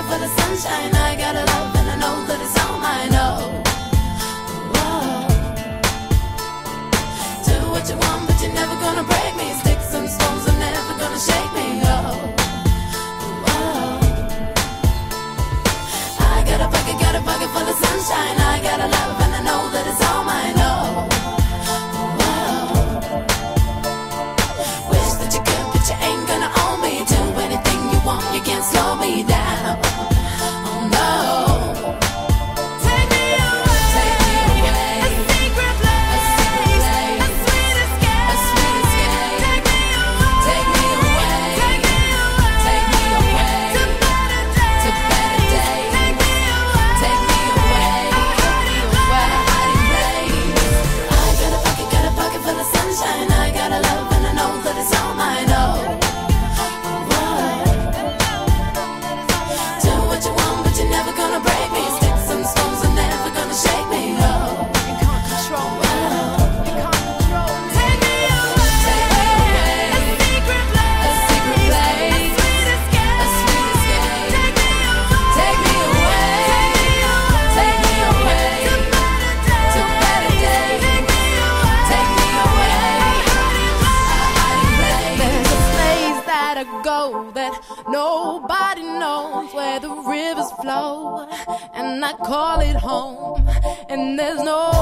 full of sunshine. I got a love and I know that it's all mine. Oh, whoa. Do what you want, but you're never gonna break me. Sticks and stones are never gonna shake me. Oh, whoa. I got a pocket full of sunshine. I got a love and I know that it's all mine. Oh, whoa. Wish that you could, but you ain't gonna own me. Do anything you want, you can't slow me down. Oh no. Take me away, take me away. A secret place, a secret place. A sweet escape, a sweet escape. Take me away, take me away, take me away, take me away. To better days, take me away, take me away. A hiding place. I got a pocket full of sunshine. I got a love and I know that it's all mine. Oh, do what you want, but you're never gonna break me. Sticks and stones are never gonna shake me. Oh, you can't control me. You can't control me. Take me away, take me away. A secret place, a secret place. A sweet escape, a sweet escape. Take me away, take me away, take me away. To better days, take me away. A hiding place. There's a place that I go that nobody knows, where the rivers flow, and I call it home. And there's no